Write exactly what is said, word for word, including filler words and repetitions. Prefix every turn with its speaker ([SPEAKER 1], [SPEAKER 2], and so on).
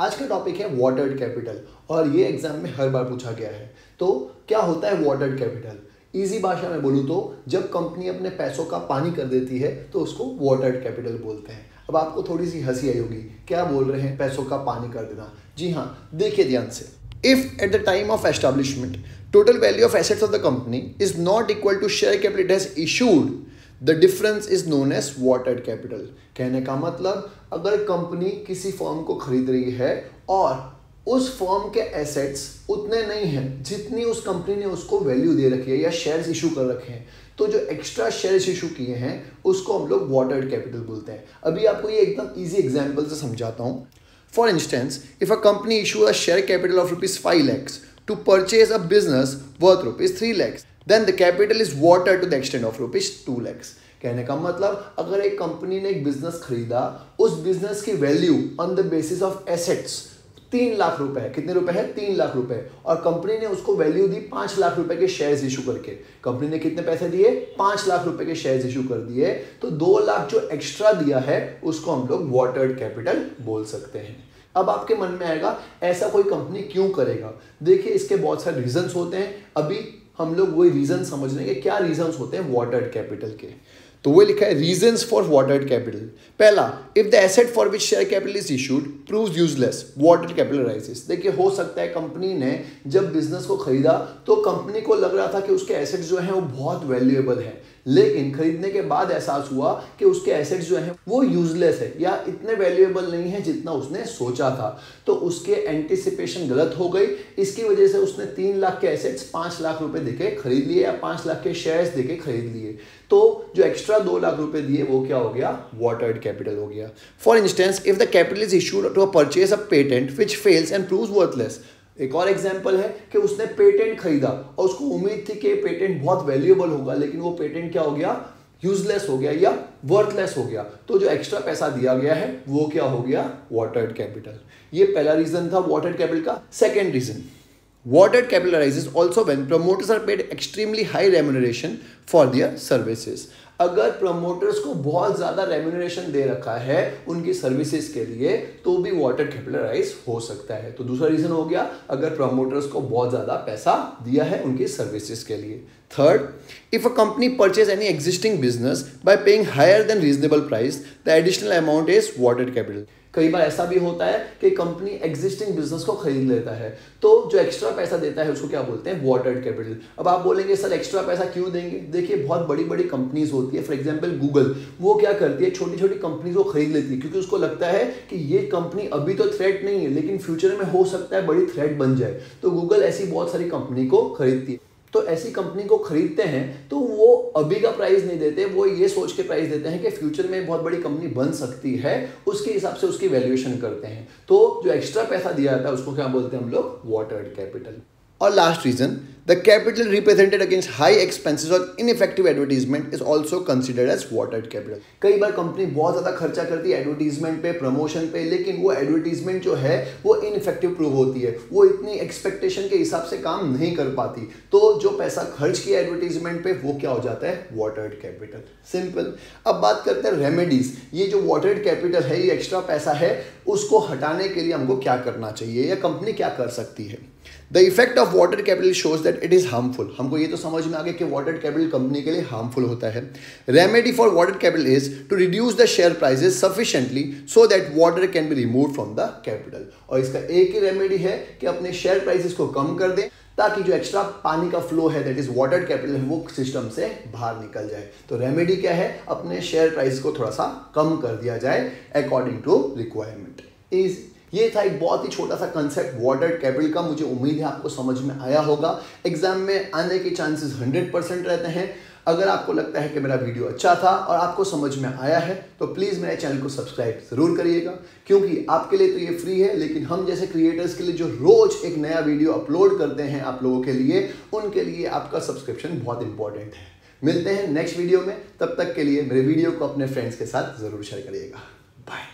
[SPEAKER 1] आज का टॉपिक है वाटर्ड कैपिटल और ये एग्जाम में हर बार पूछा गया है। तो क्या होता है वाटर्ड कैपिटल? इजी भाषा में बोलूँ तो जब कंपनी अपने पैसों का पानी कर देती है तो उसको वाटर्ड कैपिटल बोलते हैं। अब आपको थोड़ी सी हंसी आई होगी, क्या बोल रहे हैं पैसों का पानी कर देना? जी हाँ, देखिए ध्यान से। If at the time of establishment total value of assets of the company is not equal to share capital it has issued, the difference is known as watered capital. कहने का मतलब अगर कंपनी किसी फर्म को खरीद रही है और उस फर्म के एसेट्स उतने नहीं हैं जितनी उस कंपनी ने उसको वैल्यू दे रखी है या शेयर्स इशू कर रखे हैं, तो जो एक्स्ट्रा शेयर्स इशू किए हैं उसको हम लोग वाटर्ड कैपिटल बोलते हैं। अभी आपको ये एकदम इजी एग्जांपल से समझाता हूँ। For instance, if a company issue a share capital of rupees five lakhs to purchase a business worth rupees three lakhs, then the capital is water to the extent of rupees two lakhs. कहने का मतलब अगर एक company ने एक business खरीदा, उस business की value on the basis of assets तीन लाख रुपए है। कितने रुपए है? तीन लाख रुपए। और कंपनी ने उसको वैल्यू दी पांच लाख रुपए के शेयर्स इशू करके। कंपनी ने कितने पैसे दिए? पांच लाख रुपए के शेयर्स इशू कर दिए। तो दो लाख जो एक्स्ट्रा दिया है उसको हम लोग वाटर्ड कैपिटल बोल सकते हैं। अब आपके मन में आएगा ऐसा कोई कंपनी क्यों करेगा? देखिए, इसके बहुत सारे रीजंस होते हैं। अभी हम लोग वही रीजन समझ लेंगे क्या रीजंस होते हैं वाटर्ड कैपिटल के। तो वो लिखा है रीजंस फॉर वाटर्ड कैपिटल। पहला, if the asset for which share capital is issued proves useless, watered capital rises. देखिए, हो सकता है कंपनी ने जब बिजनेस को खरीदा तो कंपनी को लग रहा था कि उसके एसेट्स जो हैं वो बहुत वैल्यूएबल है, लेकिन खरीदने के बाद एहसास हुआ कि उसके एसेट्स जो हैं वो यूजलेस है या इतने वैल्यूएबल नहीं है जितना उसने सोचा था। तो उसके एंटिसिपेशन गलत हो गई। इसकी वजह से उसने तीन लाख के एसेट्स पांच लाख रुपए देके खरीद लिए या पांच लाख के शेयर्स देके खरीद लिए। तो जो एक्स्ट्रा दो लाख रुपए दिए वो क्या हो गया? वाटर्ड कैपिटल हो गया। For instance, if the capital is issued to a purchase a patent which fails and proves worthless. एक और एग्जांपल है कि उसने पेटेंट खरीदा और उसको उम्मीद थी कि पेटेंट बहुत वैल्यूएबल होगा, लेकिन वो पेटेंट क्या हो गया? यूजलेस हो गया या वर्थलेस हो गया। तो जो एक्स्ट्रा पैसा दिया गया है वो क्या हो गया? Watered capital. ये पहला रीजन था वाटर्ड कैपिटल का। Second reason, watered capital arises also when promoters are paid extremely high remuneration for their services। अगर प्रमोटर्स को बहुत ज्यादा रेम्यूनरेशन दे रखा है उनकी सर्विसेज के लिए तो भी वाटर्ड कैपिटल राइज हो सकता है। तो दूसरा रीजन हो गया अगर प्रमोटर्स को बहुत ज्यादा पैसा दिया है उनकी सर्विसेज के लिए। Third, if a company purchase any existing business by paying higher than reasonable price, the additional amount is watered capital। कई बार ऐसा भी होता है कि कंपनी एग्जिस्टिंग बिजनेस को खरीद लेता है, तो जो एक्स्ट्रा पैसा देता है उसको क्या बोलते हैं? Watered capital. अब आप बोलेंगे सर एक्स्ट्रा पैसा क्यों देंगे? देखिए, बहुत बड़ी बड़ी कंपनीज होती है, फॉर एग्जांपल गूगल, वो क्या करती है? छोटी छोटी कंपनीज को खरीद लेती है क्योंकि उसको लगता है कि ये कंपनी अभी तो थ्रेट नहीं है लेकिन फ्यूचर में हो सकता है बड़ी थ्रेट बन जाए। तो गूगल ऐसी बहुत सारी कंपनी को खरीदती है। तो ऐसी कंपनी को खरीदते हैं तो वो अभी का प्राइस नहीं देते, वो ये सोच के प्राइस देते हैं कि फ्यूचर में बहुत बड़ी कंपनी बन सकती है, उसके हिसाब से उसकी वैल्यूएशन करते हैं। तो जो एक्स्ट्रा पैसा दिया जाता है उसको क्या बोलते हैं हम लोग? Watered capital. और last reason, the capital represented against high expenses और ineffective advertisement is also considered as watered capital. कई बार कंपनी बहुत ज्यादा खर्चा करती है एडवर्टीजमेंट पे, प्रमोशन पे, लेकिन वो एडवर्टीजमेंट जो है वो इनइफेक्टिव प्रूव होती है, वो इतनी एक्सपेक्टेशन के हिसाब से काम नहीं कर पाती। तो जो पैसा खर्च किया एडवर्टीजमेंट पे वो क्या हो जाता है? Watered capital. सिंपल। अब बात करते हैं रेमेडीज। ये जो वाटर्ड कैपिटल है, ये एक्स्ट्रा पैसा है, उसको हटाने के लिए हमको क्या करना चाहिए या कंपनी क्या कर सकती है? The effect of watered capital shows that it is harmful. हमको ये तो समझ में आ गया कि वाटर्ड कैपिटल कंपनी के लिए हार्मफुल होता है। Remedy for watered capital is to reduce the share prices sufficiently so that water can be removed from the capital. और इसका एक ही रेमेडी है कि अपने शेयर प्राइसेस को कम कर दें ताकि जो एक्स्ट्रा पानी का फ्लो है दैट इज वाटर्ड कैपिटल है वो सिस्टम से बाहर निकल जाए। तो रेमेडी क्या है? अपने शेयर प्राइस को थोड़ा सा कम कर दिया जाए अकॉर्डिंग टू रिक्वायरमेंट। इज ये था एक बहुत ही छोटा सा कंसेप्ट वाटर्ड कैपिटल का। मुझे उम्मीद है आपको समझ में आया होगा। एग्जाम में आने के चांसेस हंड्रेड परसेंट रहते हैं। अगर आपको लगता है कि मेरा वीडियो अच्छा था और आपको समझ में आया है तो प्लीज़ मेरे चैनल को सब्सक्राइब जरूर करिएगा, क्योंकि आपके लिए तो ये फ्री है, लेकिन हम जैसे क्रिएटर्स के लिए जो रोज एक नया वीडियो अपलोड करते हैं आप लोगों के लिए, उनके लिए आपका सब्सक्रिप्शन बहुत इंपॉर्टेंट है। मिलते हैं नेक्स्ट वीडियो में, तब तक के लिए मेरे वीडियो को अपने फ्रेंड्स के साथ जरूर शेयर करिएगा। बाय।